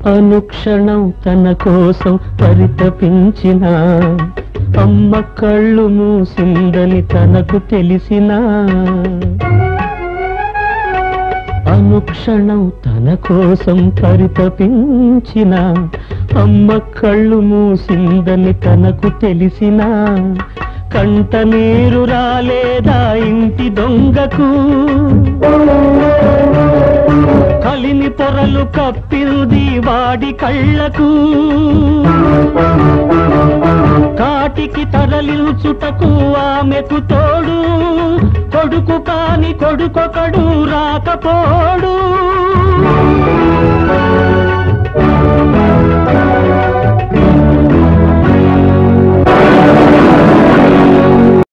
అనుక్షణం తన కోసం పరితపించిన అమ్మ కళ్ళు మూసిందని తనకు తెలిసినా అనుక్షణం తన కోసం పరితపించిన అమ్మ కళ్ళు మూసిందని తనకు తెలిసినా కంట నీరు రాలేదా ఇంటి దొంగకు కలిని పొరలు కప్పింది వాడి కళ్ళకు కాటికి తరలించుటకు ఆమెకు తోడు కొడుకు కాని కొడుకొకడు రాకపోడు